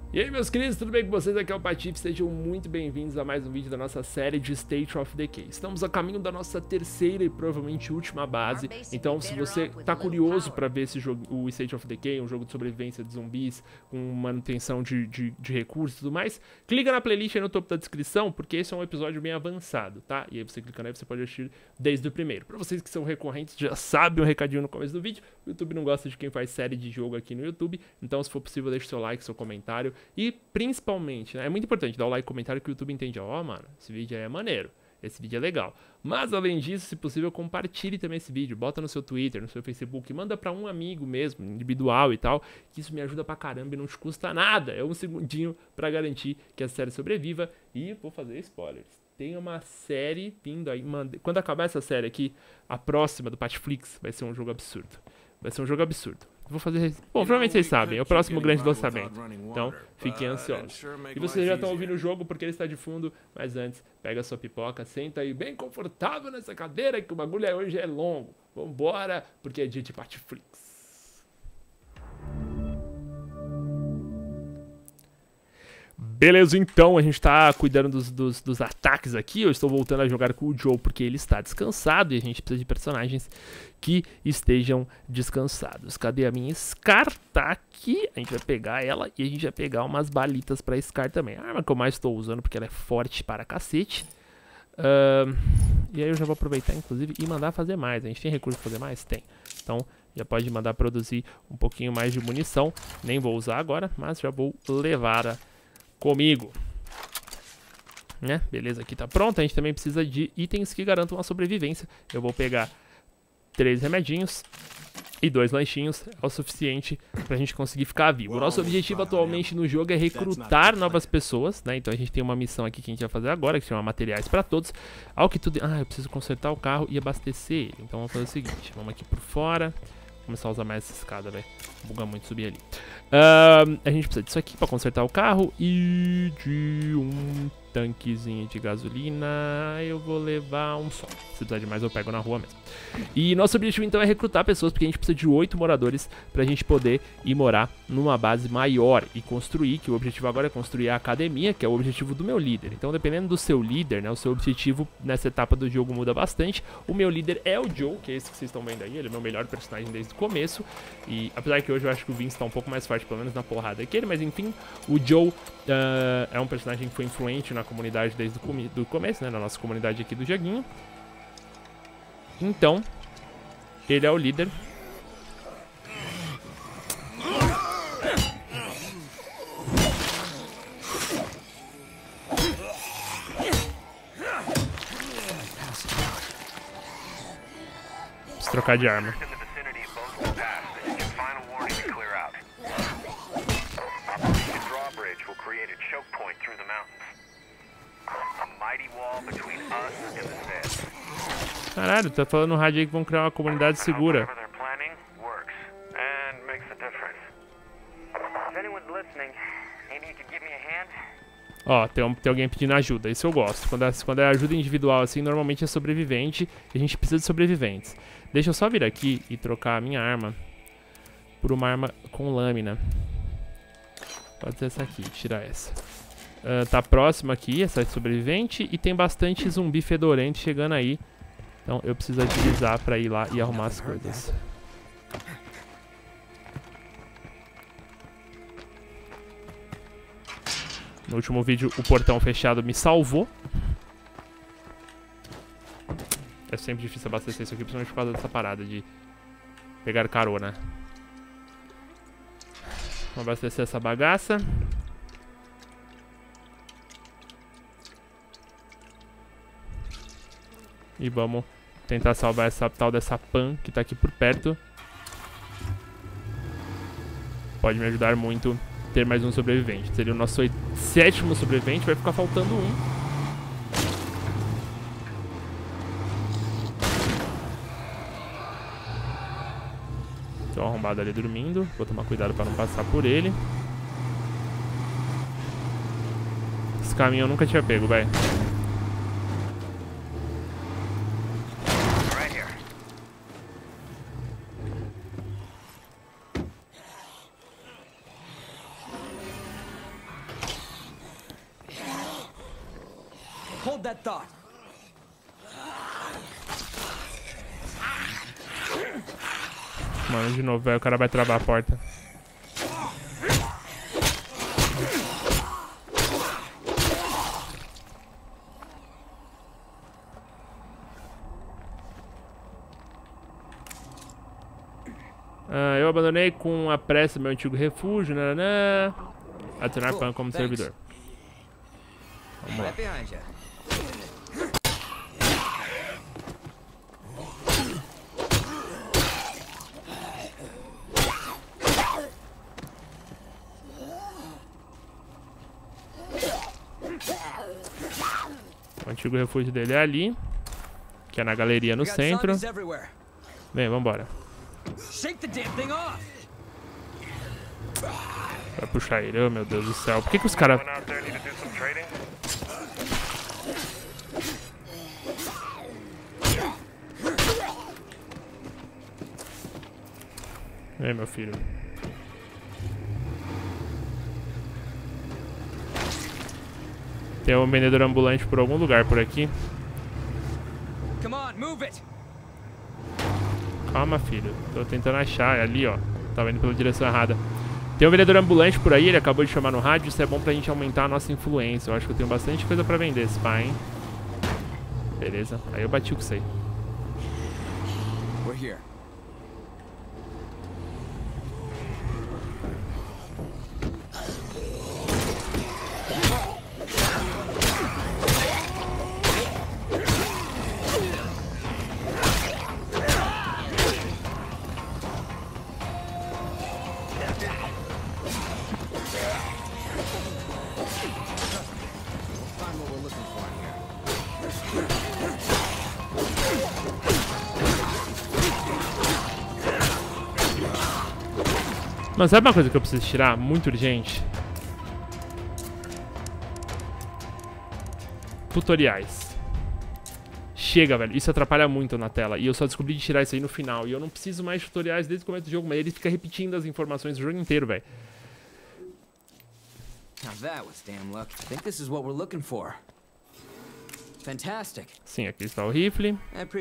E aí, meus queridos, tudo bem com vocês? Aqui é o Patife, sejam muito bem-vindos a mais um vídeo da nossa série de State of Decay. Estamos a caminho da nossa terceira e provavelmente última base, então se você tá curioso para ver esse jogo, o State of Decay, um jogo de sobrevivência de zumbis, com manutenção de recursos e tudo mais, clica na playlist aí no topo da descrição, porque esse é um episódio bem avançado, tá? E aí você clicando aí, você pode assistir desde o primeiro. Para vocês que são recorrentes, já sabem um recadinho no começo do vídeo, o YouTube não gosta de quem faz série de jogo aqui no YouTube, então se for possível deixe seu like, seu comentário. E principalmente, né, é muito importante dar o like e comentário que o YouTube entende, ó, mano, esse vídeo aí é maneiro, esse vídeo é legal. Mas além disso, se possível, compartilhe também esse vídeo, bota no seu Twitter, no seu Facebook, manda pra um amigo mesmo, individual e tal, que isso me ajuda pra caramba e não te custa nada. É um segundinho pra garantir que a série sobreviva. E vou fazer spoilers. Tem uma série vindo aí, quando acabar essa série aqui, a próxima do Patflix vai ser um jogo absurdo. Vai ser um jogo absurdo. Vou fazer... Bom, provavelmente vocês sabem, é o próximo grande lançamento. Então, fiquem ansiosos. E vocês já estão ouvindo o jogo porque ele está de fundo, mas antes, pega a sua pipoca, senta aí bem confortável nessa cadeira que o bagulho hoje é longo. Vambora, porque é dia de Patflix. Beleza, então, a gente tá cuidando dos ataques aqui. Eu estou voltando a jogar com o Joe porque ele está descansado e a gente precisa de personagens que estejam descansados. Cadê a minha Scar? Tá aqui. A gente vai pegar ela e a gente vai pegar umas balitas pra Scar também. A arma que eu mais estou usando porque ela é forte para cacete. E aí eu já vou aproveitar, inclusive, e mandar fazer mais. A gente tem recurso pra fazer mais? Tem. Então, já pode mandar produzir um pouquinho mais de munição. Nem vou usar agora, mas já vou levar comigo, né? Beleza, aqui tá pronto. A gente também precisa de itens que garantam a sobrevivência. Eu vou pegar 3 remedinhos e 2 lanchinhos. É o suficiente pra gente conseguir ficar vivo. O nosso objetivo atualmente no jogo é recrutar novas pessoas, né? Então a gente tem uma missão aqui que a gente vai fazer agora, que chama materiais pra todos. Ao que tudo... eu preciso consertar o carro e abastecer ele. Então vamos fazer o seguinte, vamos aqui por fora. Vou começar a usar mais essa escada, velho. Buga muito subir ali. A gente precisa disso aqui pra consertar o carro e de um tanquezinho de gasolina. Eu vou levar um só. Se precisar de mais, eu pego na rua mesmo. E nosso objetivo, então, é recrutar pessoas, porque a gente precisa de 8 moradores pra gente poder ir morar numa base maior e construir, que o objetivo agora é construir a academia, que é o objetivo do meu líder. Então, dependendo do seu líder, né, o seu objetivo nessa etapa do jogo muda bastante. O meu líder é o Joe, que é esse que vocês estão vendo aí. Ele é o meu melhor personagem desde o começo. E apesar que hoje eu acho que o Vince tá um pouco mais forte, pelo menos na porrada que ele, mas enfim, o Joe é um personagem que foi influente na comunidade desde o começo, né, na nossa comunidade aqui do joguinho. Então, ele é o líder. Preciso trocar de arma. Caralho, tá falando no rádio aí que vão criar uma comunidade segura. Ó, tem alguém pedindo ajuda, isso eu gosto. Quando é ajuda individual assim, normalmente é sobrevivente e a gente precisa de sobreviventes. Deixa eu só vir aqui e trocar a minha arma por uma arma com lâmina. Pode ser essa aqui, tirar essa. Tá próximo aqui, essa é sobrevivente, e tem bastante zumbi fedorento chegando aí. Então eu preciso agilizar pra ir lá e arrumar as coisas. No último vídeo o portão fechado me salvou. É sempre difícil abastecer isso aqui, principalmente por causa dessa parada de pegar carona. Vamos abastecer essa bagaça. E vamos tentar salvar essa tal dessa Pan que tá aqui por perto. Pode me ajudar muito ter mais um sobrevivente. Seria o nosso 7º sobrevivente, vai ficar faltando um. Tem um arrombado ali dormindo. Vou tomar cuidado pra não passar por ele. Esse caminho eu nunca tinha pego, velho. Hold that thought. Mano, de novo, velho. O cara vai travar a porta. Eu abandonei com a pressa meu antigo refúgio. Nananã. Adicionar Pan como servidor. Vamos lá. O antigo refúgio dele é ali, que é na galeria no centro. Bem, vambora. Vai puxar ele, oh meu Deus do céu. Por que os caras... Vem, meu filho. Tem um vendedor ambulante por algum lugar por aqui. Calma, filho. Tô tentando achar. É ali, ó. Tava indo pela direção errada. Tem um vendedor ambulante por aí. Ele acabou de chamar no rádio. Isso é bom pra gente aumentar a nossa influência. Eu acho que eu tenho bastante coisa pra vender, esse pai, hein? Beleza. Aí eu bati o que sei. We're here. Mas sabe uma coisa que eu preciso tirar? Muito urgente. Tutoriais. Chega, velho. Isso atrapalha muito na tela. E eu só descobri de tirar isso aí no final. E eu não preciso mais de tutoriais desde o começo do jogo. Mas ele fica repetindo as informações o jogo inteiro, velho. Sim, aqui está o rifle.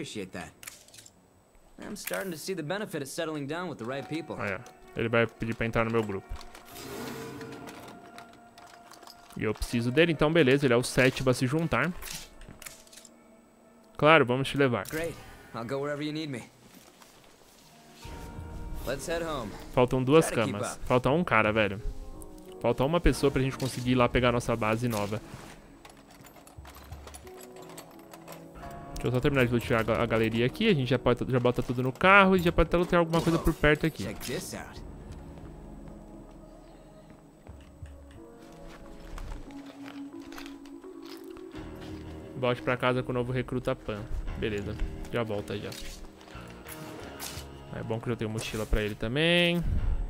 Aí, ó. Ele vai pedir pra entrar no meu grupo. E eu preciso dele, então beleza. Ele é o 7 pra se juntar. Claro, vamos te levar. Faltam 2 camas. Falta um cara, velho. Falta uma pessoa pra gente conseguir ir lá pegar a nossa base nova. Deixa eu só terminar de lutear a galeria aqui. A gente já bota tudo no carro e já pode até lutear alguma coisa por perto aqui. Volte pra casa com o novo recruta Pan. Beleza, já volta já. É bom que eu já tenho mochila pra ele também.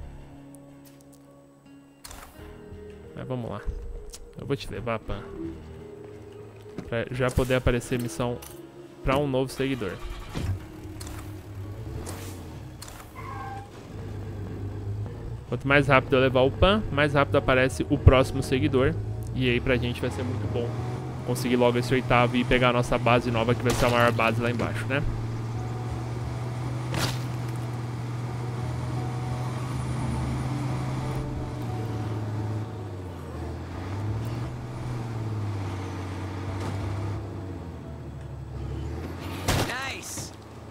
Mas vamos lá. Eu vou te levar, Pan. Pra já poder aparecer missão pra um novo seguidor. Quanto mais rápido eu levar o Pan, mais rápido aparece o próximo seguidor. E aí pra gente vai ser muito bom conseguir logo esse 8º e pegar a nossa base nova, que vai ser a maior base lá embaixo, né? Nice.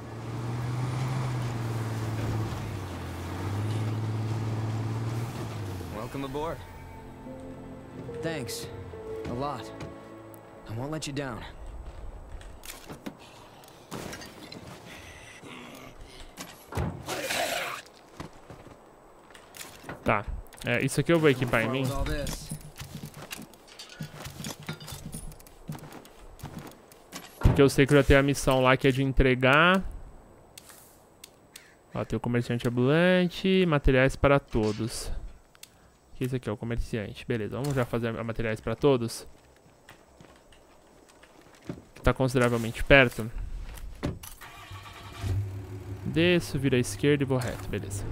Welcome aboard. Thanks. A lot. I won't let you down. Tá. Isso aqui eu vou equipar em mim. Porque eu sei que eu já tenho a missão lá que é de entregar. Ó, tem o comerciante ambulante, materiais para todos. Esse aqui é o comerciante. Beleza, vamos já fazer materiais para todos. Tá consideravelmente perto. Desço, viro à esquerda e vou reto, beleza.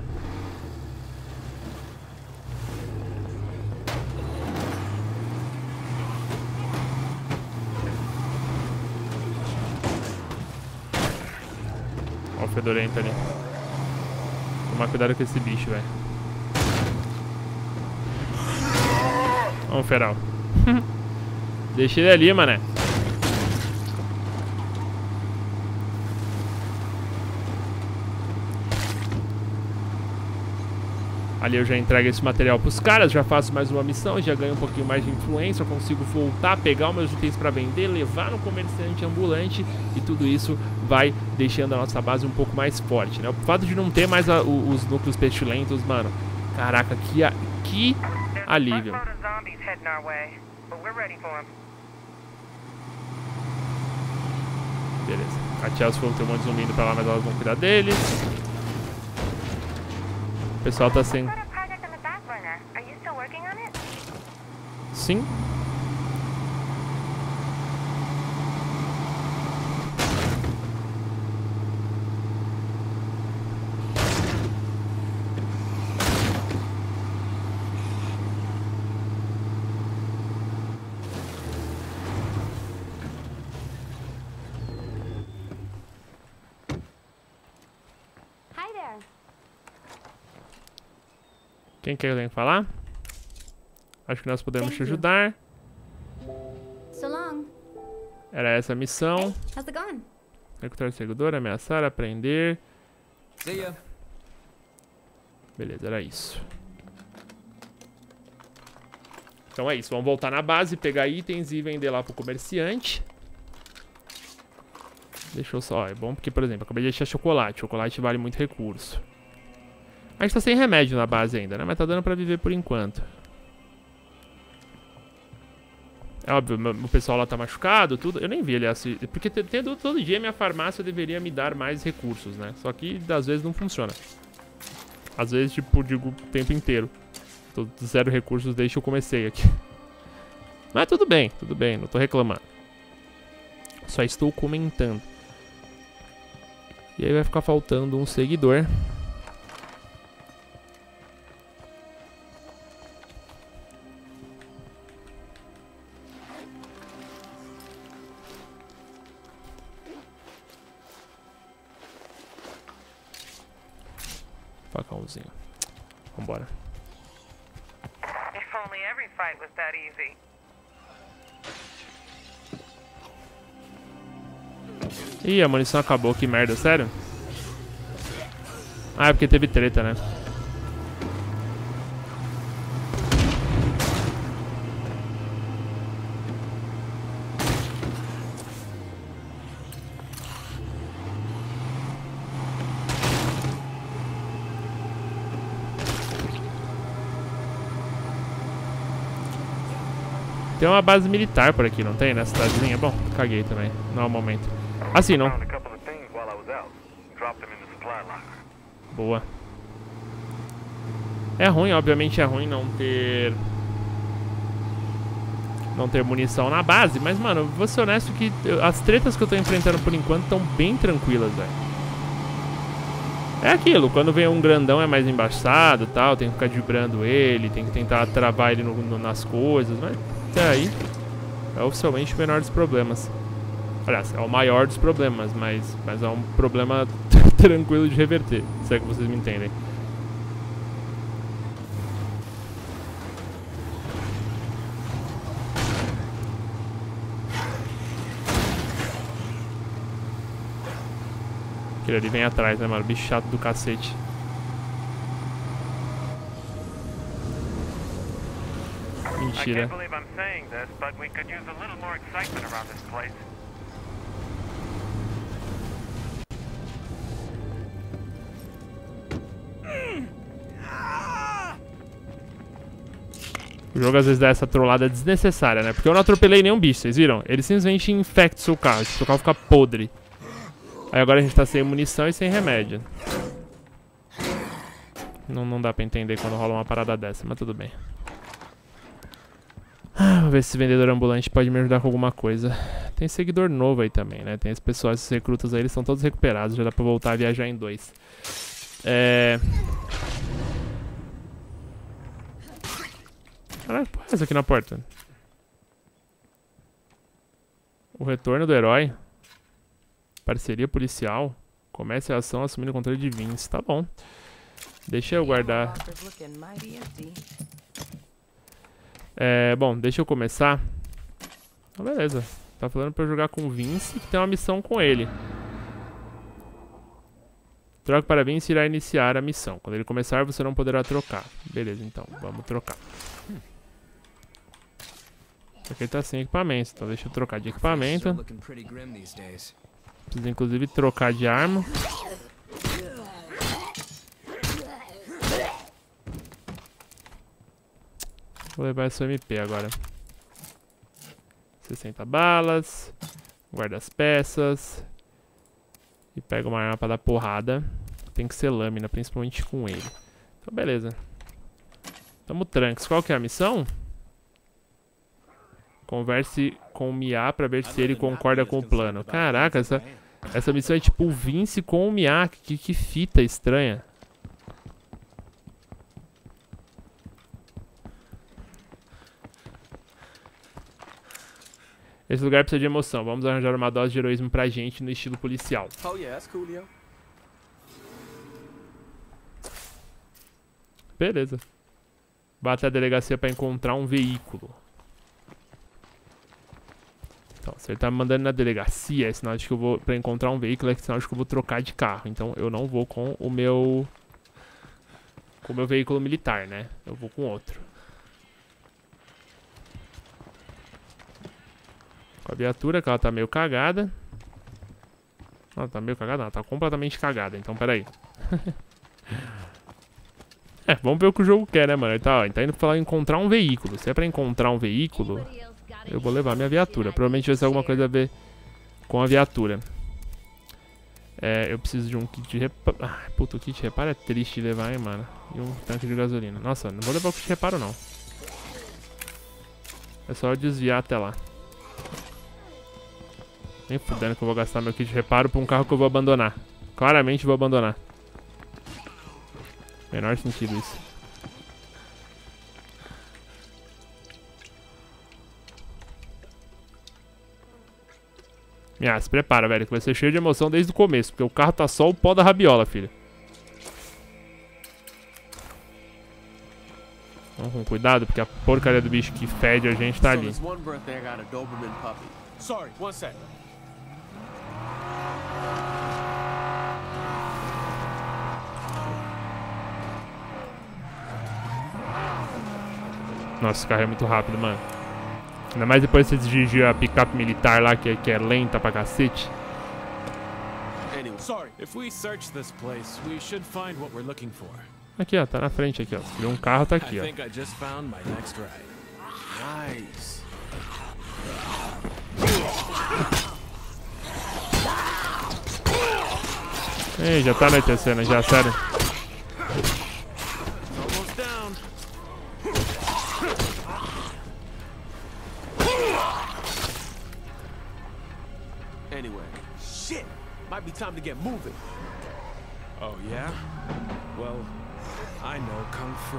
fedorento ali. Tomar cuidado com esse bicho, velho. Vamos, feral. Deixa ele ali, mané. Ali eu já entrego esse material pros caras, já faço mais uma missão, já ganho um pouquinho mais de influência, eu consigo voltar, pegar os meus itens pra vender, levar no comerciante ambulante e tudo isso vai deixando a nossa base um pouco mais forte, né? O fato de não ter mais os núcleos pestilentos, mano, caraca, que alívio. Beleza, a Chelsea falou que tem um monte de zumbi indo pra lá, mas elas vão cuidar deles. O pessoal tá sem... Sim. Quem que eu tenho que falar? Acho que nós podemos te ajudar. So long. Era essa a missão. How's it going? Recuperar o seguidor, ameaçar, apreender. See ya. Beleza, era isso. Então é isso, vamos voltar na base, pegar itens e vender lá pro comerciante. Deixa eu só, é bom porque, por exemplo, eu acabei de deixar chocolate. Chocolate vale muito recurso. A gente tá sem remédio na base ainda, né? Mas tá dando pra viver por enquanto. É óbvio, o pessoal lá tá machucado, tudo. Eu nem vi, aliás, porque todo dia minha farmácia deveria me dar mais recursos, né? Só que às vezes não funciona. Às vezes, tipo, digo o tempo inteiro. Tô zero recursos desde que eu comecei aqui. Mas tudo bem, não tô reclamando. Só estou comentando. E aí vai ficar faltando um seguidor. Facãozinho. Vambora. If only every fight was that easy. Ih, a munição acabou, que merda, sério? Ah, é porque teve treta, né? Tem uma base militar por aqui, não tem? Nessa cidadezinha? Bom, caguei também. Não é o momento. Assim, não. Boa. É ruim, obviamente é ruim não ter munição na base. Mas, mano, vou ser honesto que as tretas que eu tô enfrentando por enquanto estão bem tranquilas, velho. É aquilo, quando vem um grandão é mais embaçado e tal. Tem que ficar vibrando ele, tem que tentar travar ele nas coisas, mas... Até aí, é oficialmente o menor dos problemas. Aliás, é o maior dos problemas, mas é um problema tranquilo de reverter, se é que vocês me entendem. Aquele ali vem atrás, né, mano? Bicho chato do cacete. Mentira. O jogo às vezes dá essa trollada desnecessária, né? Porque eu não atropelei nenhum bicho, vocês viram? Ele simplesmente infecta o seu carro, o seu carro fica podre. Aí agora a gente tá sem munição e sem remédio. Não dá pra entender quando rola uma parada dessa, mas tudo bem. Vamos ver se esse vendedor ambulante pode me ajudar com alguma coisa. Tem seguidor novo aí também, né? Tem esse pessoal, esses recrutas aí, eles são todos recuperados. Já dá pra voltar a viajar em 2. Caralho, porra, essa aqui na porta. O retorno do herói. Parceria policial. Comece a ação assumindo o controle de Vince. Tá bom. Deixa eu guardar. Bom, deixa eu começar. Ah, beleza. Tá falando pra eu jogar com o Vince, que tem uma missão com ele. Troque para Vince e irá iniciar a missão. Quando ele começar, você não poderá trocar. Beleza, então. Vamos trocar. Aqui ele tá sem equipamento, então deixa eu trocar de equipamento. Preciso inclusive trocar de arma. Vou levar essa MP agora. 60 balas. Guarda as peças. E pega uma arma pra dar porrada. Tem que ser lâmina, principalmente com ele. Então beleza. Tamo Trunks. Qual que é a missão? Converse com o Mia pra ver se ele concorda com o plano. Caraca, essa missão é tipo o Vince com o Mia. Que fita estranha. Esse lugar precisa de emoção. Vamos arranjar uma dose de heroísmo pra gente no estilo policial. Oh yeah, that's cool, Leo. Beleza. Vá até a delegacia pra encontrar um veículo. Então, se ele tá me mandando na delegacia, é sinal de que eu vou... Pra encontrar um veículo é sinal de que eu vou trocar de carro. Então eu não vou com o meu... Com o meu veículo militar, né? Eu vou com outro. Com a viatura, que ela tá meio cagada. Não, tá meio cagada? Não, tá completamente cagada. Então, peraí. Vamos ver o que o jogo quer, né, mano? Ele tá indo pra encontrar um veículo. Se é pra encontrar um veículo, eu vou levar minha viatura. Provavelmente vai ser alguma coisa a ver com a viatura. Eu preciso de um kit de reparo. Puta, o kit de reparo é triste de levar, hein, mano. E um tanque de gasolina. Nossa, não vou levar o kit de reparo, não. É só eu desviar até lá. Nem fudendo que eu vou gastar meu kit de reparo pra um carro que eu vou abandonar. Claramente vou abandonar. Menor sentido isso. Se prepara, velho, que vai ser cheio de emoção desde o começo. Porque o carro tá só o pó da rabiola, filho. Vamos com cuidado, porque a porcaria do bicho que fede a gente tá ali. Nossa, esse carro é muito rápido, mano. Ainda mais depois de você dirigir a picape militar lá, que é lenta pra cacete. Aqui, ó, tá na frente aqui, ó. Se viu um carro, tá aqui, ó. Ei, já tá anoitecendo, já, sério. Might be time to get moving. Oh yeah? Well, I know Kung Fu.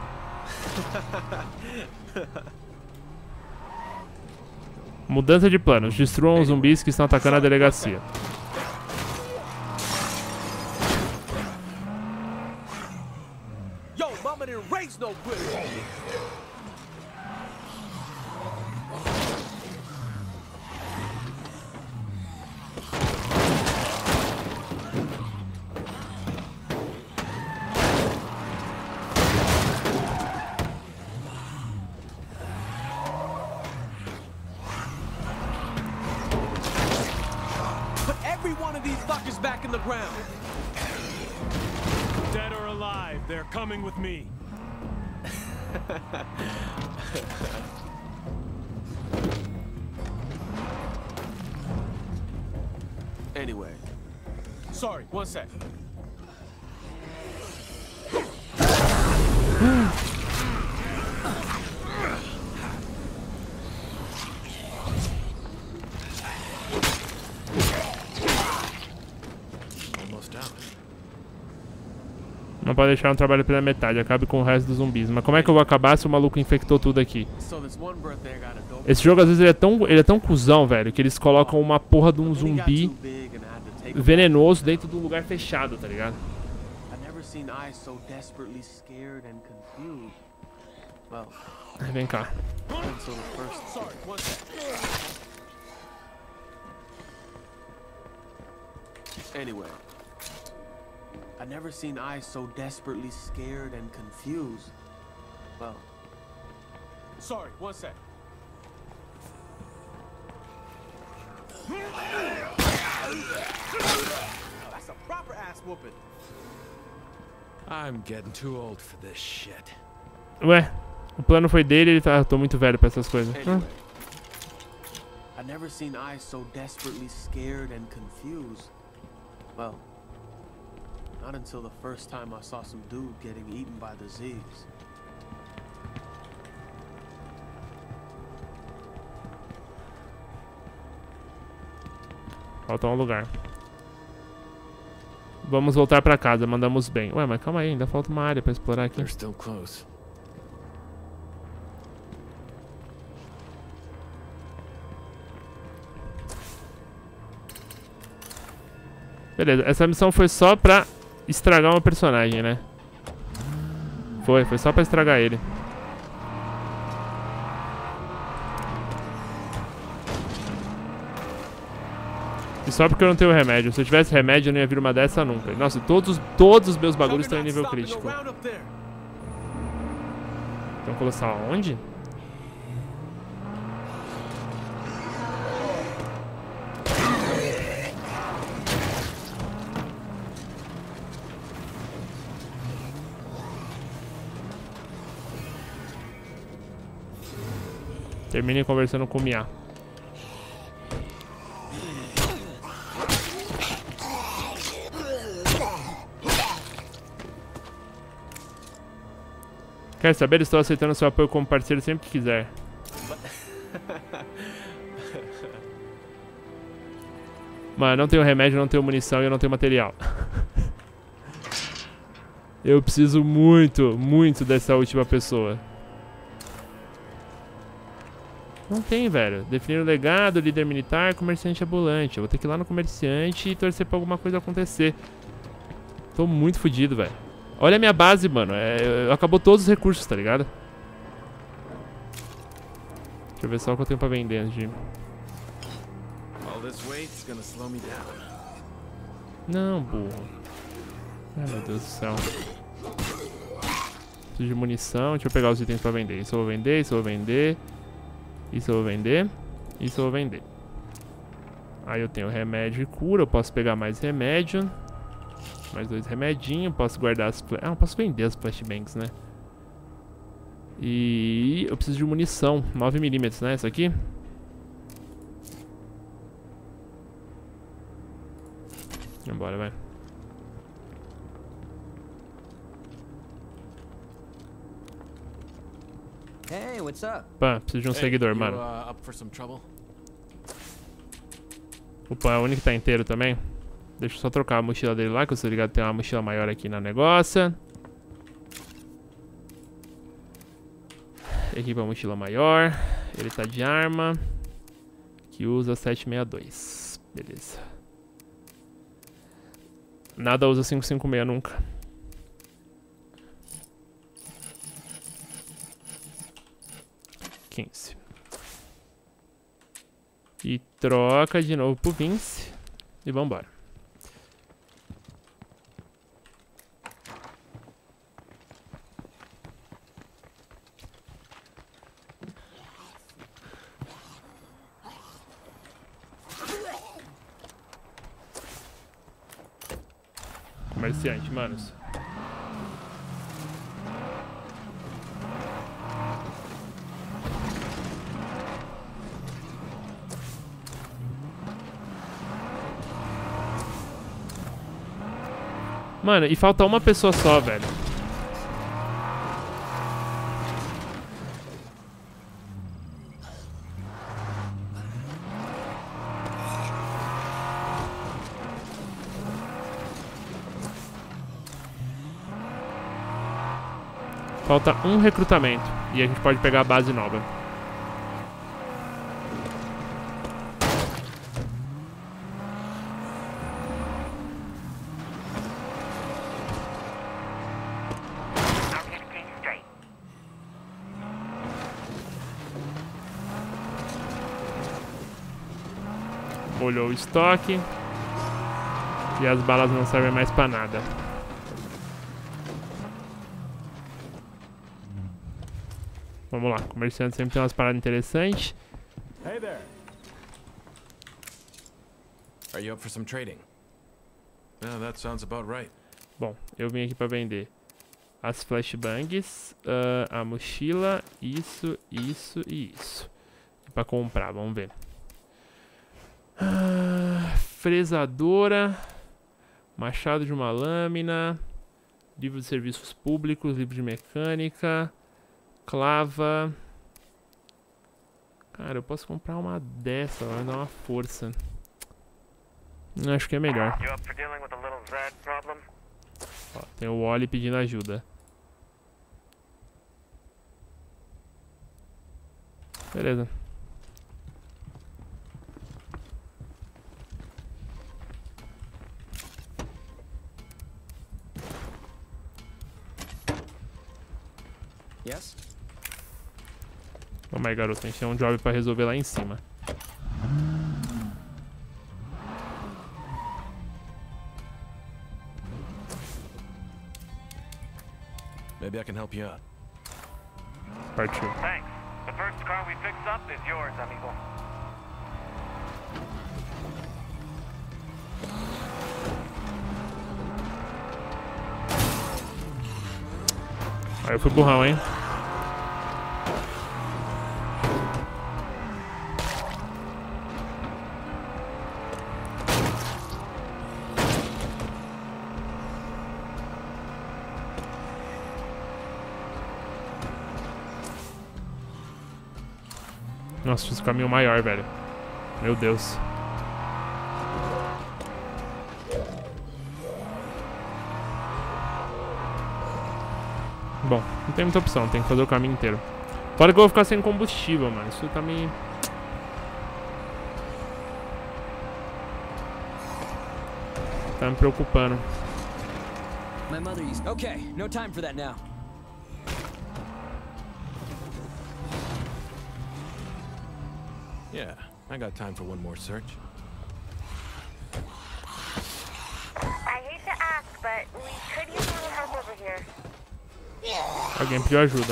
Mudança de planos. Destruam os zumbis que estão atacando a delegacia. Yo, mama didn't raise no good. Back in the ground. Dead or alive, they're coming with me. Anyway. Sorry, one sec. Não pode deixar um trabalho pela metade, acabe com o resto dos zumbis. Mas como é que eu vou acabar se o maluco infectou tudo aqui? Esse jogo às vezes ele é tão cuzão, velho, que eles colocam uma porra de um zumbi venenoso dentro de um lugar fechado, tá ligado? I've never seen eyes so desperately scared and confused. Well, Vem cá. until the first. Sorry, one sec. Anyway, I've never seen eyes so desperately scared and confused. Well, sorry, one sec. That's a proper ass whooping. I'm getting too old for this shit. Ué, o plano foi dele, ele tá... Tô muito velho pra essas coisas. Anyway, I've never seen eyes so desperately scared and confused. Well, not until the first time I saw some dude getting eaten by the Z's. Falta um lugar. Vamos voltar pra casa, mandamos bem. Ué, mas calma aí, ainda falta uma área pra explorar aqui. They're still close. Beleza, essa missão foi só pra estragar uma personagem, né? Foi só pra estragar ele. E só porque eu não tenho remédio. Se eu tivesse remédio, eu não ia vir uma dessa nunca. Nossa, todos os meus bagulhos estão em nível crítico. Então colocar onde? Termine conversando com o Mia. Quer saber? Estou aceitando seu apoio como parceiro sempre que quiser. Mano, não tenho remédio, não tenho munição e eu não tenho material. Eu preciso muito dessa última pessoa. Não tem, velho. Definir o legado, líder militar, comerciante ambulante. Eu vou ter que ir lá no comerciante e torcer pra alguma coisa acontecer. Tô muito fodido, velho. Olha a minha base, mano. Acabou todos os recursos, tá ligado? Deixa eu ver só o que eu tenho pra vender antes de... All this weight's gonna slow me down. Não, burro. Ai, meu Deus do céu. Preciso de munição. Deixa eu pegar os itens pra vender. Isso eu vou vender, isso eu vou vender. Isso eu vou vender. Isso eu vou vender. Aí eu tenho remédio e cura. Eu posso pegar mais remédio. Mais 2 remedinhos. Posso guardar as... Ah, eu posso vender as flashbangs, né? E eu preciso de munição. 9mm, né? Essa aqui. Vambora, vai. Hey, what's up? Opa, preciso de um seguidor, mano. Up for some trouble? Opa, é o único que tá inteiro também. Deixa eu só trocar a mochila dele lá, que eu sou ligado, tem uma mochila maior aqui na negócio. Equipa a mochila maior. Ele tá de arma. Que usa 762. Beleza. Nada usa 556 nunca. E troca de novo pro Vince. E vambora. Comerciante, manos. Mano, e falta uma pessoa só, velho. Falta um recrutamento. E a gente pode pegar a base nova. olhou o estoque. E as balas não servem mais pra nada. Vamos lá, comerciante sempre tem umas paradas interessantes. Hey there. Are you up for some trading? Yeah, that sounds about right. Bom, eu vim aqui pra vender as flashbangs, a mochila, isso e isso. E pra comprar, vamos ver. Fresadora, machado de uma lâmina, livro de serviços públicos, livro de mecânica, clava. Cara, eu posso comprar uma dessa, vai dar uma força. Acho que é melhor. You up for dealing with a little Zed problem? Ó, tem o Wally pedindo ajuda. Beleza. Yes? Vamos aí, garoto. A gente tem um job pra resolver lá em cima. Maybe I can help you out. Partiu. Thanks. The first car we fix up is yours, amigo. Aí eu fui burrão, hein? Nossa, fiz o caminho maior, velho. Meu Deus. Bom, não tem muita opção, tem que fazer o caminho inteiro. Fora que eu vou ficar sem combustível, mano. Isso tá me... tá me preocupando. My mother used. Okay, no time for that now. Yeah, I got time for one more search. I hate to ask, but we could use a little help over here. Alguém pediu ajuda.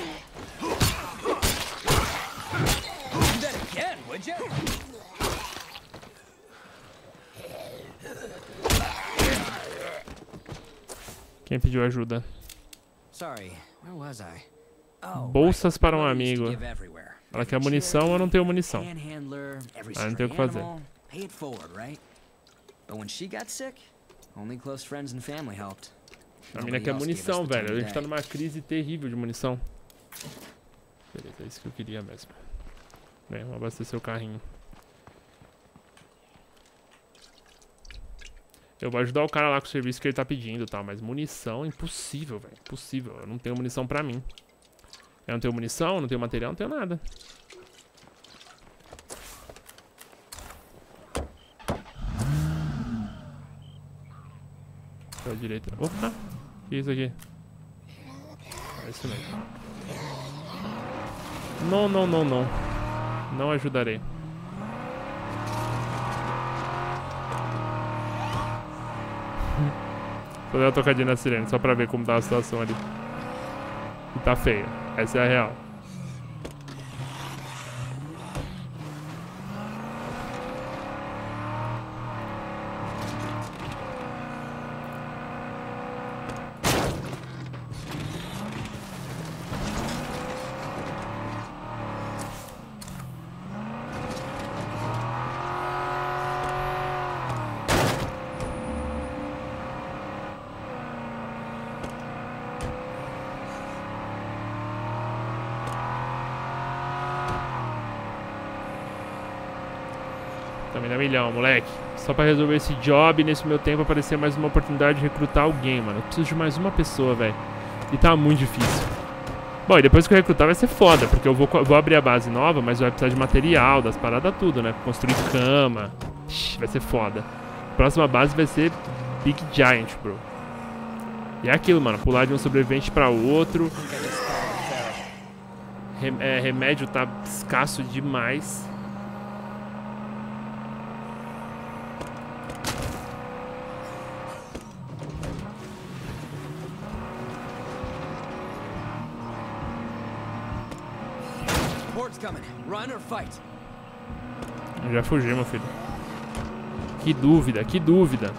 Do that again, would you? Quem pediu ajuda? Sorry, where was I? Oh, Bolsas para um Mother used to amigo. give everywhere. Ela quer munição, eu não tenho munição. Panhandler, every Ah, não tem o que fazer. animal, pay it forward, right? But when she got sick, only close friends and family helped. A mina quer munição, velho. A gente tá numa crise terrível de munição. Beleza, é isso que eu queria mesmo. Bem, vamos abastecer o carrinho. Eu vou ajudar o cara lá com o serviço que ele tá pedindo, tá? Mas munição, impossível, velho. Impossível. Eu não tenho munição pra mim. Eu não tenho munição, não tenho material, não tenho nada. Pra direita. Opa! O que é isso aqui? É isso mesmo. Não, não, não, não. Não ajudarei. Vou dar uma tocadinha na sirene, só pra ver como tá a situação ali. E tá feia. Essa é a real. Também dá milhão, moleque. Só pra resolver esse job, nesse meu tempo aparecer mais uma oportunidade de recrutar alguém, mano. Eu preciso de mais uma pessoa, velho. E tá muito difícil. Bom, e depois que eu recrutar vai ser foda, porque eu vou abrir a base nova, mas vai precisar de material, das paradas tudo, né? Construir cama. Ixi, vai ser foda. A próxima base vai ser Big Giant, bro. E é aquilo, mano. Pular de um sobrevivente pra outro. Remédio tá escasso demais. Horde's coming. Run or fight. Eu já fugi, meu filho. Que dúvida, que dúvida.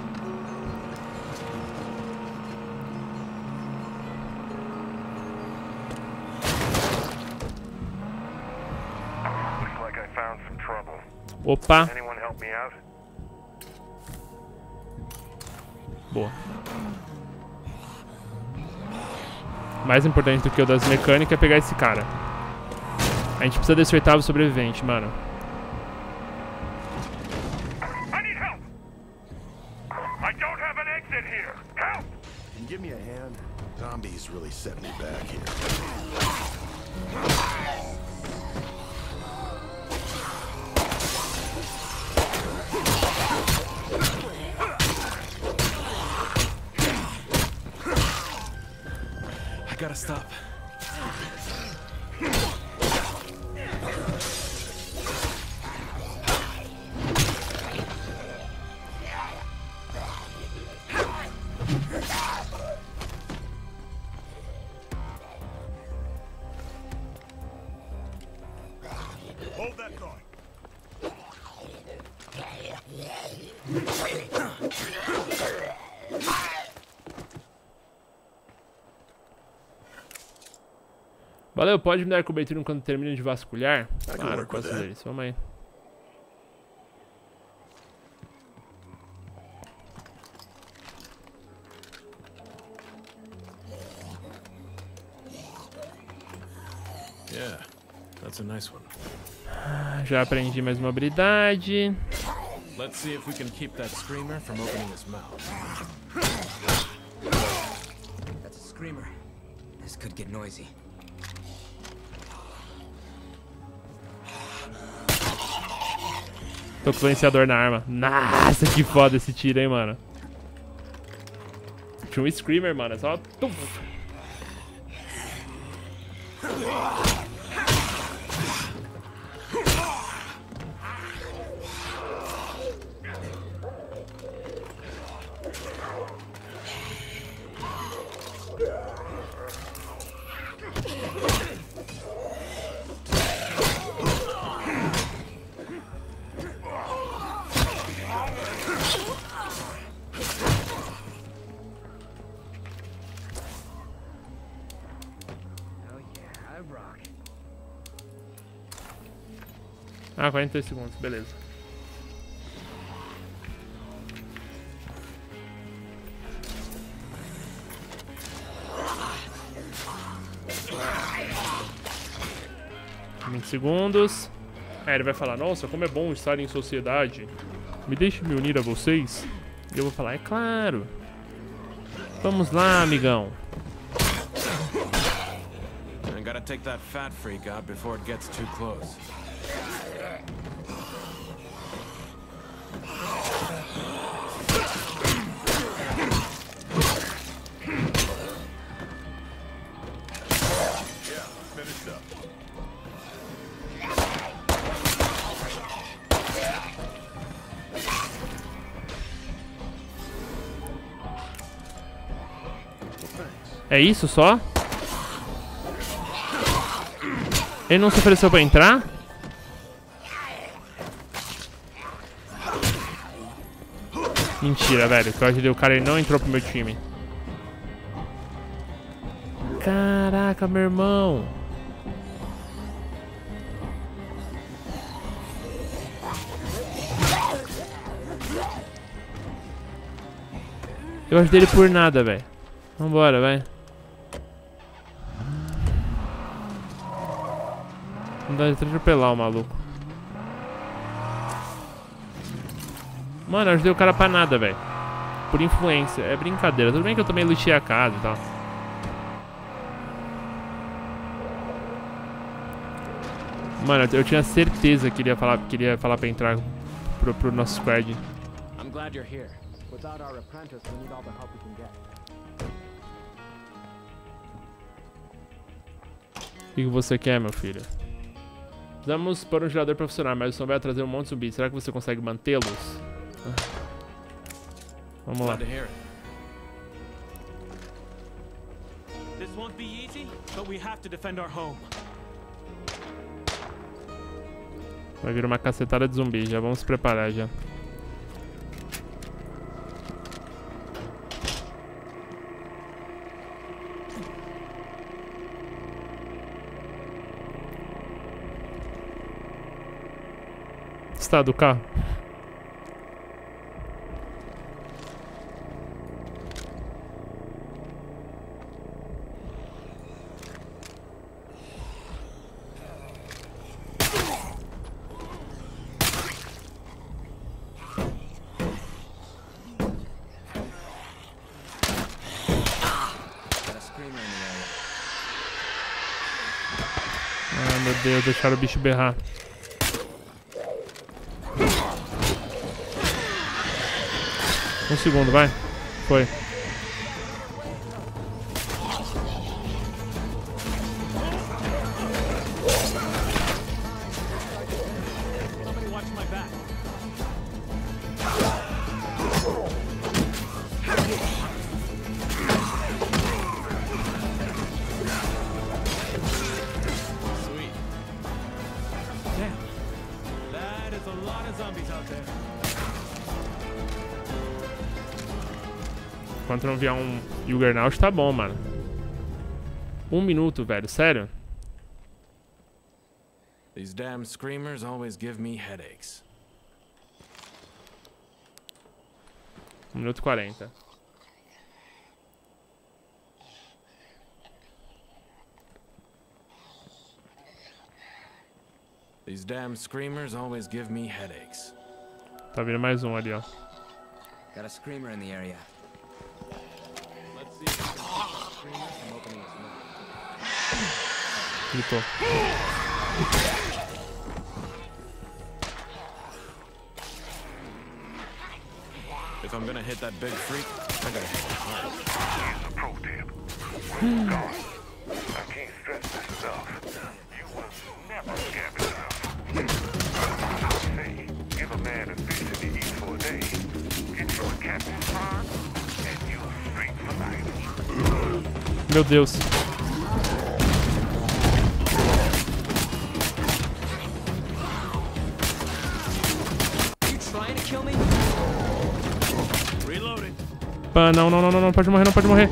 Looks like I found some trouble. Opa. Anyone help me out? Boa. Mais importante do que o das mecânicas é pegar esse cara. A gente precisa desse oitavo sobrevivente, mano. I need help! I don't have an exit here! Help! Can you give me a hand? Zombies really set me back here. I gotta stop. Hold that thought. Valeu, pode me dar cobertura enquanto termina de vasculhar? can Claro, work with posso fazer isso. Vamos aí. Yeah, that's a nice one. Já aprendi mais uma habilidade. Let's see if we can keep that screamer from opening his mouth. That's a screamer. This could get noisy. Tô com silenciador na arma. Nossa, que foda esse tiro, hein, mano. Tinha um screamer, mano. É só... Tuf. Ah, 42 segundos, beleza. Segundos. Aí ele vai falar, nossa, como é bom estar em sociedade. Me deixe me unir a vocês. E eu vou falar, é claro. Vamos lá, amigão. I gotta take that fat freak out before it gets too close. É isso só? Ele não se ofereceu pra entrar? Mentira, velho. Que eu ajudei o cara e não entrou pro meu time. Caraca, meu irmão. Eu ajudei ele por nada, velho. Vambora, vai. Não dá de atropelar o maluco. Mano, eu ajudei o cara pra nada, velho. Por influência. É brincadeira. Tudo bem que eu também lutei a casa e tal. Mano, eu tinha certeza que ele ia falar pra entrar pro nosso squad. I'm glad you're here. Without our apprentice, we need all the help we can get. O que você quer, meu filho? Precisamos pôr um gerador pra funcionar, mas o som vai trazer um monte de zumbis. Será que você consegue mantê-los? Vamos lá. This won't be easy, but we have to defend our home. Vai vir uma cacetada de zumbi, já vamos se preparar já. Estado do carro. Ah, meu Deus, deixaram o bicho berrar. Um segundo, vai. Foi. Enquanto não vier um Juggernaut, tá bom, mano. 1 minuto, velho. Sério? These damn screamers always give me headaches. 1 minuto e 40. These damn screamers always give me headaches. Tá vindo mais um ali, ó. Got a screamer in the area. Gritou. If I'm gonna hit that big freak, I gotta hit him hard. Here's a pro tip. God, I can't stress this enough. You will never scavenge enough. Say, give a man a fish to eat for a day. Get you a captain's farm, and you're straight for life. Meu Deus. Pá, não, não, não, não, não, pode morrer, não pode morrer.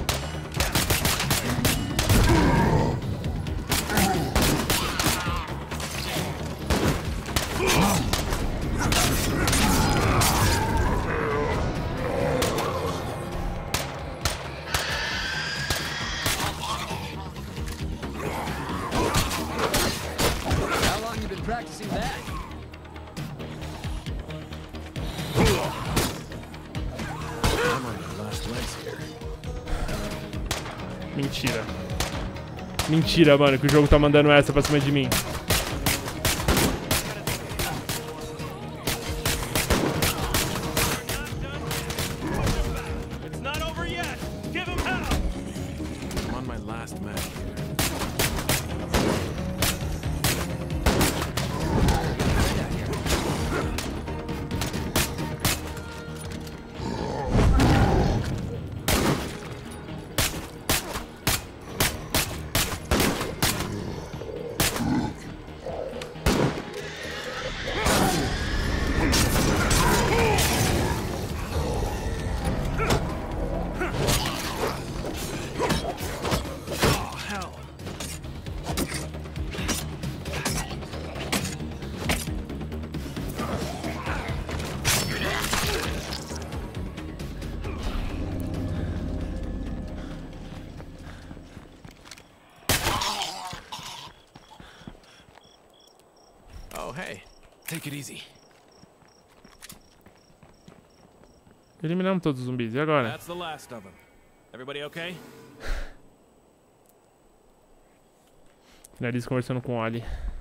How long you been practicing that? Mentira. Mentira, mano, que o jogo tá mandando essa pra cima de mim. It's not over yet. Give him hell. I'm on my last match here. Oh, hey. Take it easy. Eliminamos todos os zumbis, e agora? That's the last of them. Everybody okay? Finalizo conversando com o Ali.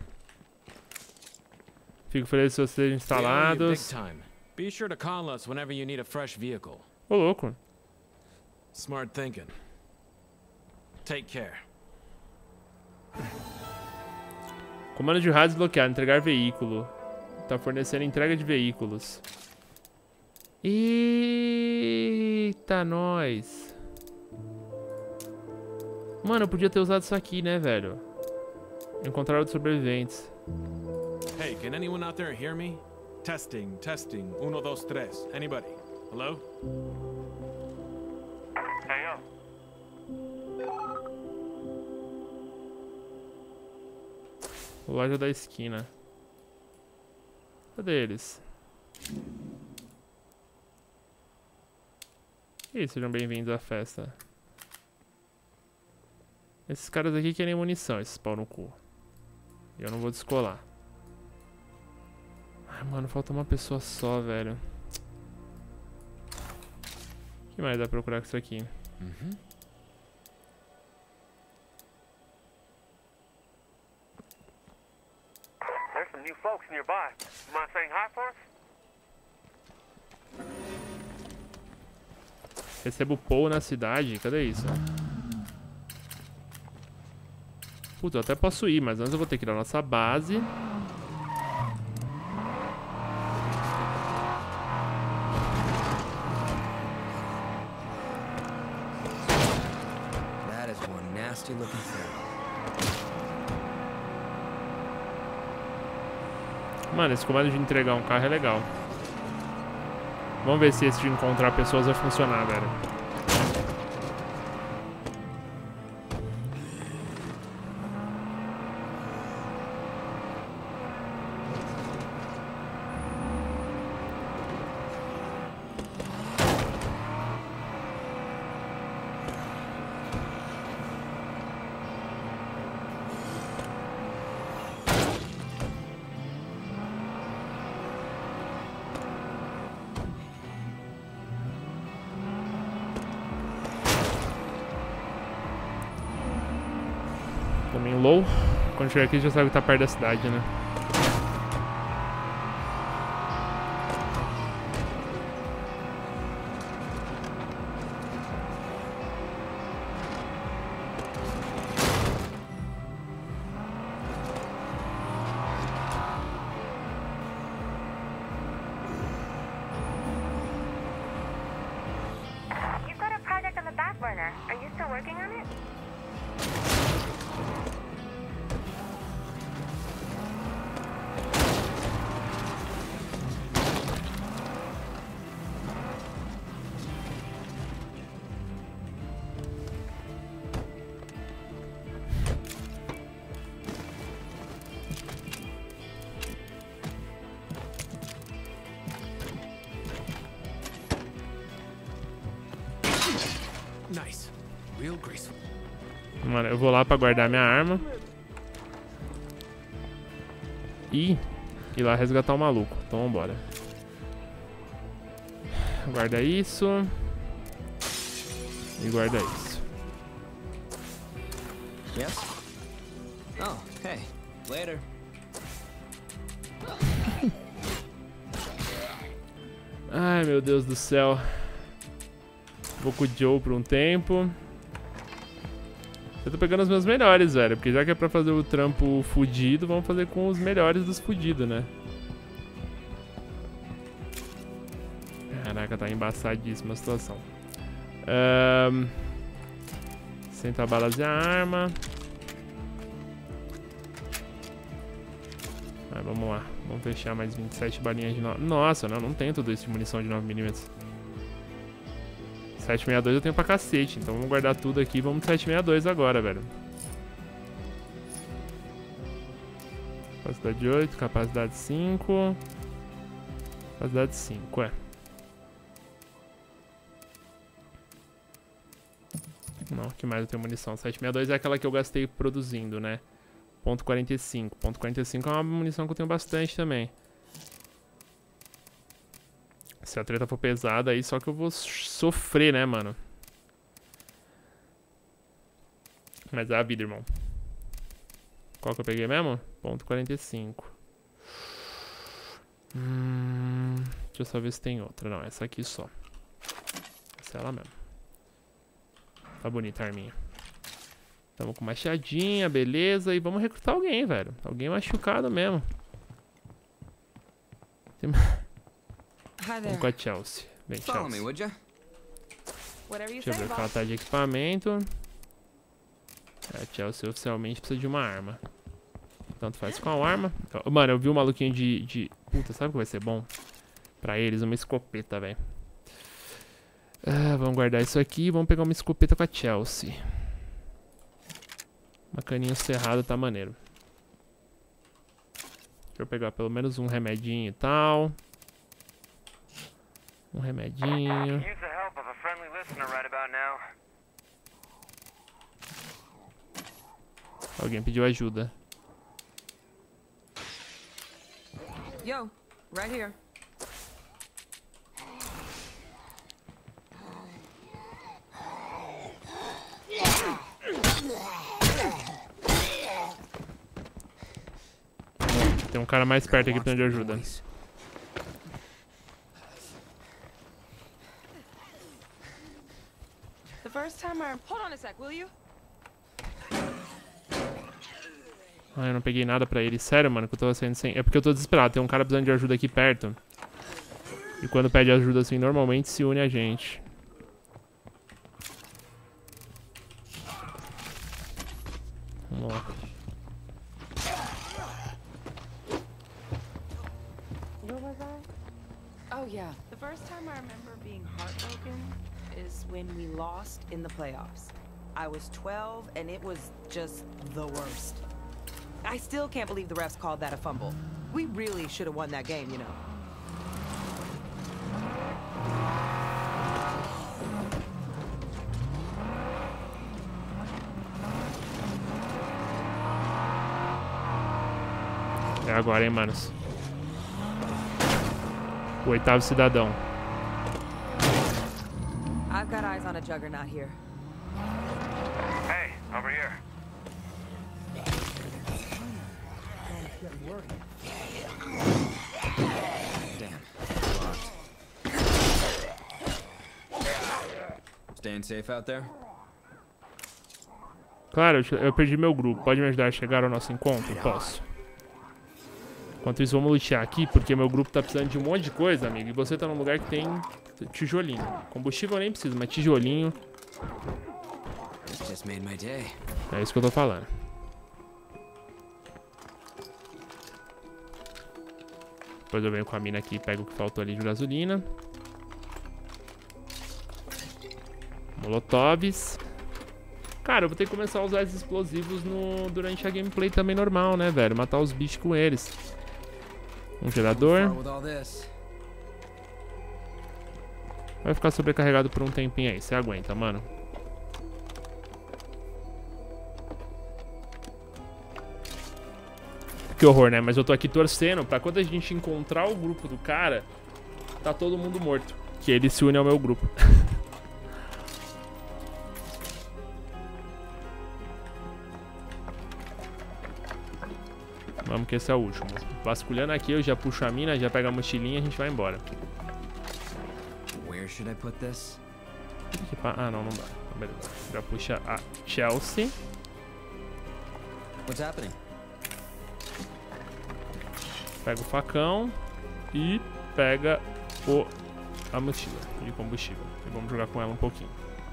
Fico feliz se vocês sejam instalados. Be sure to call us whenever you need a fresh vehicle. Ô, louco. Smart thinking. Take care. Comando de rádio desbloqueado. Entregar veículo. Tá fornecendo entrega de veículos. Eita, nós. Mano, eu podia ter usado isso aqui, né, velho? Encontrar outros sobreviventes. Hey, can anyone out there hear me? Testing, testing. 1, 2, 3. Anybody? Hello? Hey, yo. Loja da esquina. Cadê eles? E aí, sejam bem-vindos à festa. Esses caras aqui querem munição, esses pau no cu. E eu não vou descolar. Ai, mano, falta uma pessoa só, velho. O que mais dá pra procurar com isso aqui? There's some new folks nearby. You mind saying hi for us? Recebo Paul na cidade? Cadê isso? Putz, eu até posso ir, mas antes eu vou ter que ir na nossa base. That is one nasty looking thing. Mano, esse comando de entregar um carro é legal. Vamos ver se esse de encontrar pessoas vai funcionar, velho. Também low. Quando chegar aqui já sabe que tá perto da cidade, né? You've got a project on the back burner. Are you still working on it? Nice. Real graceful. Mano, eu vou lá pra guardar minha arma. E ir lá resgatar o maluco. Então vambora. Guarda isso. E guarda isso. Yes? Oh, hey. Later. Ai, meu Deus do céu. Vou com o Joe por um tempo. Eu tô pegando os meus melhores, velho. Porque já que é pra fazer o trampo fudido, vamos fazer com os melhores dos fudidos, né? Caraca, tá embaçadíssima a situação. Sentar balas e a arma. Mas vamos lá. Vamos fechar mais 27 balinhas de 9. Nossa, não tenho tudo isso de munição de 9mm. 762 eu tenho pra cacete, então vamos guardar tudo aqui e vamos de 762 agora, velho. Capacidade 8, capacidade 5. Capacidade 5, é. Não, o que mais eu tenho munição? 762 é aquela que eu gastei produzindo, né? Ponto .45. Ponto .45 é uma munição que eu tenho bastante também. Se a treta for pesada aí, só que eu vou sofrer, né, mano? Mas é a vida, irmão. Qual que eu peguei mesmo? Ponto .45. Deixa eu só ver se tem outra. Não, essa aqui só. Essa é ela mesmo. Tá bonita a arminha. Tamo com machadinha, beleza. E vamos recrutar alguém, velho. Alguém machucado mesmo. Vamos com a Chelsea. Bem, Follow me, Chelsea. would ya? Deixa eu ver o que ela tá de equipamento. A Chelsea oficialmente precisa de uma arma. Tanto faz com a arma. Mano, eu vi um maluquinho de... Puta, sabe o que vai ser bom? Pra eles, uma escopeta, velho. Vamos guardar isso aqui e vamos pegar uma escopeta com a Chelsea. Uma caninha cerrada tá maneiro. Deixa eu pegar pelo menos um remedinho e tal. Um remedinho. Alguém pediu ajuda. Yo, right here. Tem um cara mais perto aqui precisando de ajuda. The first time I... Hold on a sec, will you? Ah, eu não peguei nada pra ele. Sério, mano, que eu tô saindo sem... É porque eu tô desesperado. Tem um cara precisando de ajuda aqui perto. E quando pede ajuda assim, normalmente se une a gente. Vamos lá. Where was I? Oh yeah. The first time I remember being heartbroken is when we lost in the playoffs. I was 12 and it was just the worst. I still can't believe the refs called that a fumble. We really should have won that game, you know. É agora, hein, manos. O oitavo cidadão. I've got eyes on a juggernaut here. Hey, over here. Damn. Staying safe out there? Claro, eu perdi meu grupo. Pode me ajudar a chegar ao nosso encontro? Posso. Enquanto isso, vamos lutear aqui, porque meu grupo tá precisando de um monte de coisa, amigo. E você tá num lugar que tem tijolinho. Combustível eu nem preciso, mas tijolinho... Just made my day. É isso que eu tô falando. Depois eu venho com a mina aqui e pego o que faltou ali de gasolina. Molotovs. Cara, eu vou ter que começar a usar esses explosivos durante a gameplay também normal, né, velho? Matar os bichos com eles. Um gerador. Vai ficar sobrecarregado por um tempinho aí. Você aguenta, mano. Que horror, né? Mas eu tô aqui torcendo pra quando a gente encontrar o grupo do cara, tá todo mundo morto. Que ele se une ao meu grupo. Vamos que esse é o último. Vasculhando aqui, eu já puxo a mina, já pego a mochilinha e a gente vai embora. Where should I put this? Ah, não, não dá. Beleza. Já puxa a Chelsea. What's happening? Pega o facão e pega a mochila de combustível. E vamos jogar com ela um pouquinho.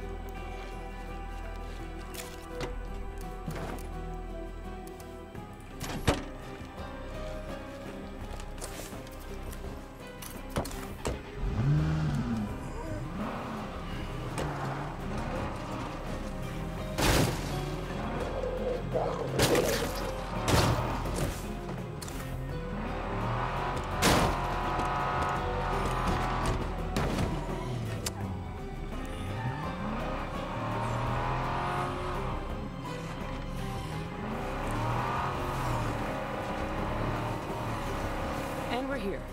And we're here.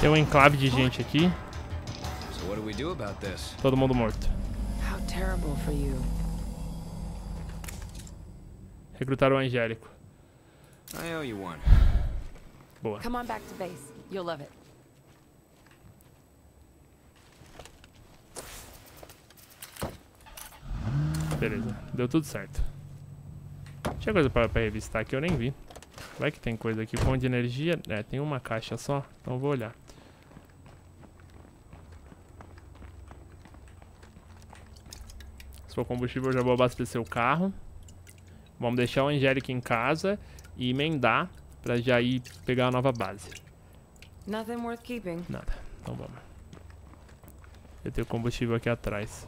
Tem um enclave de gente aqui. So what do we do about this? Todo mundo morto. How terrible for you. Recrutaram o Angélico. I owe you one. Boa. Come on back to base. You'll love it. Beleza, deu tudo certo. Tinha coisa pra revistar aqui, eu nem vi. Vai que tem coisa aqui. Fonte de energia. É, tem uma caixa só, então eu vou olhar. Se for combustível, eu já vou abastecer o carro. Vamos deixar o Angélico em casa e emendar pra já ir pegar a nova base. Nothing worth keeping. Nada, então vamos. Eu tenho combustível aqui atrás.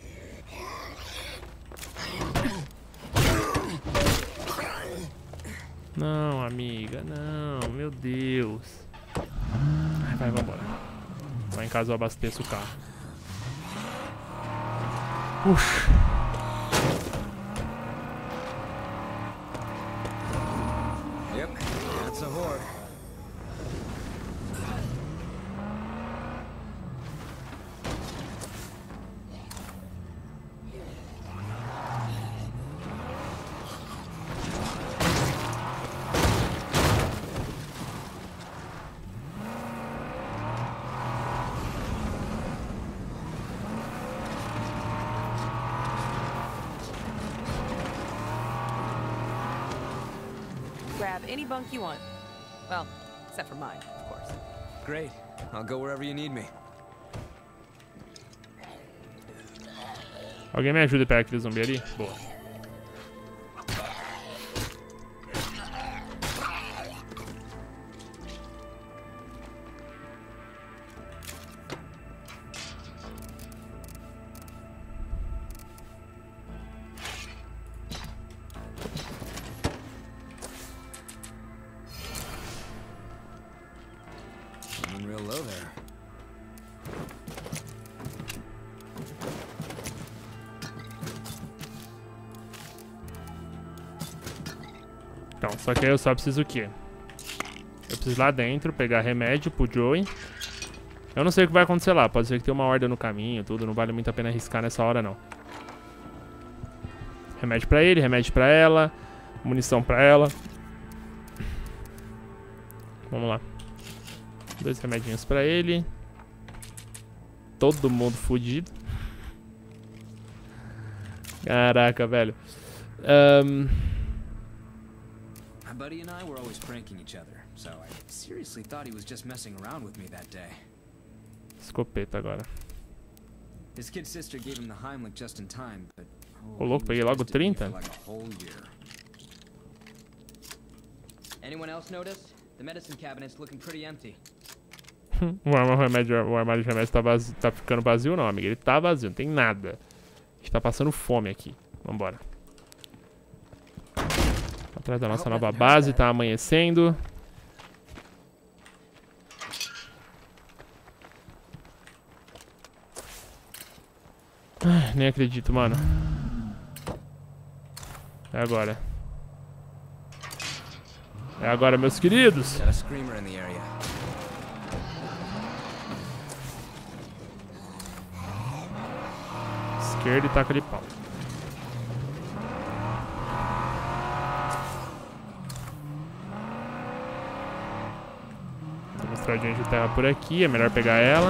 Não, amiga, não, meu Deus. Vai, vambora. Lá em casa eu abasteço o carro. Puxa. Yep, that's a horde. Grab any bunk you want. Well, except for mine, of course. Great. I'll go wherever you need me. Alguém me ajuda a pegar aquele zumbi ali? Boa. I'm real low there. Então, só que aí eu só preciso o quê? Eu preciso ir lá dentro, pegar remédio pro Joey. Eu não sei o que vai acontecer lá. Pode ser que tenha uma horda no caminho, tudo. Não vale muito a pena arriscar nessa hora, não. Remédio pra ele, remédio pra ela. Munição pra ela. Vamos lá. 2 remedinhos pra ele. Todo mundo fudido. Caraca, velho. My buddy and I were always pranking each other, so I seriously thought he was just messing around with me that day. Escopeta agora. His kid sister gave him the Heimlich just in time, but Ô, louco, peguei logo 30. like a whole year. Anyone else notice? The medicine cabinet's looking pretty empty. O armário de remédio tá ficando vazio, não, amiga. Ele tá vazio, não tem nada. A gente tá passando fome aqui. Vambora. Atrás da nossa nova base, tá amanhecendo. Ai, nem acredito, mano. É agora. É agora, meus queridos. Got a screamer in the area. Esquerda e taca de pau. Tem uma estradinha de terra por aqui, é melhor pegar ela.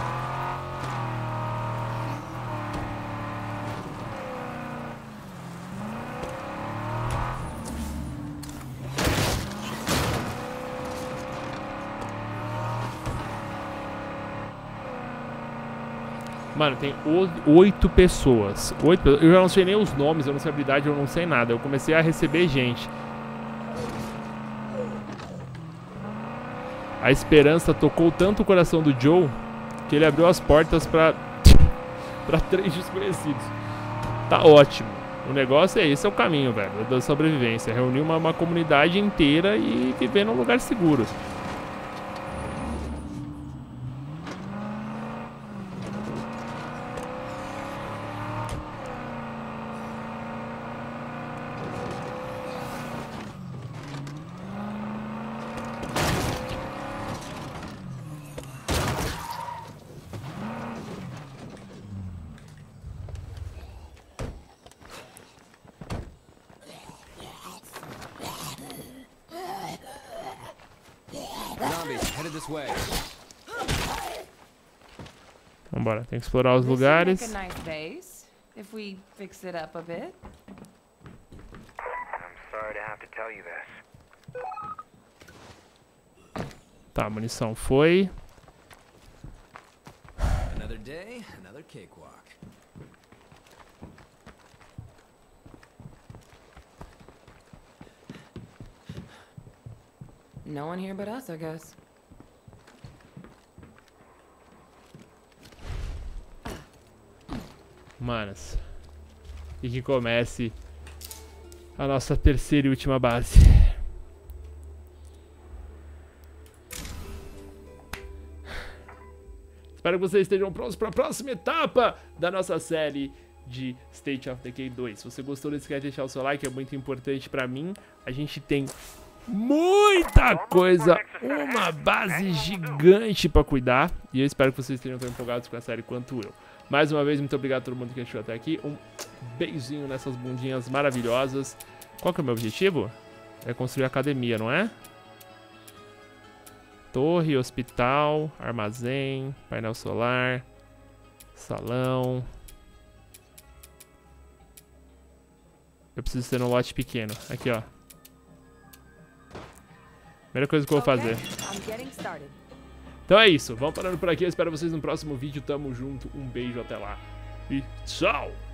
Mano, tem 8 pessoas. 8 pessoas. Eu já não sei nem os nomes, eu não sei a habilidade, eu não sei nada. Eu comecei a receber gente. A esperança tocou tanto o coração do Joe que ele abriu as portas pra 3 desconhecidos. Tá ótimo. O negócio é esse, é o caminho, velho, da sobrevivência. Reunir uma comunidade inteira e viver num lugar seguro. Zombies, headed this way. Vambora, tem que explorar os lugares. This would make a nice base if we fix it up a bit. I'm sorry to have to tell you this. Tá, a munição foi. Another day, another cakewalk. No one here but us, I guess. Manos. E que comece a nossa terceira e última base. Espero que vocês estejam prontos para a próxima etapa da nossa série de State of Decay 2. Se você gostou desse vídeo, deixar o seu like, é muito importante para mim. A gente tem muita coisa, uma base gigante para cuidar. E eu espero que vocês estejam tão empolgados com a série quanto eu. Mais uma vez, muito obrigado a todo mundo que assistiu até aqui. Um beijinho nessas bundinhas maravilhosas. Qual que é o meu objetivo? É construir a academia, não é? Torre, hospital, armazém, painel solar, salão. Eu preciso ser um lote pequeno. Aqui, ó. Primeira coisa que eu vou fazer. Então é isso. Vamos parando por aqui. Eu espero vocês no próximo vídeo. Tamo junto. Um beijo. Até lá. E tchau!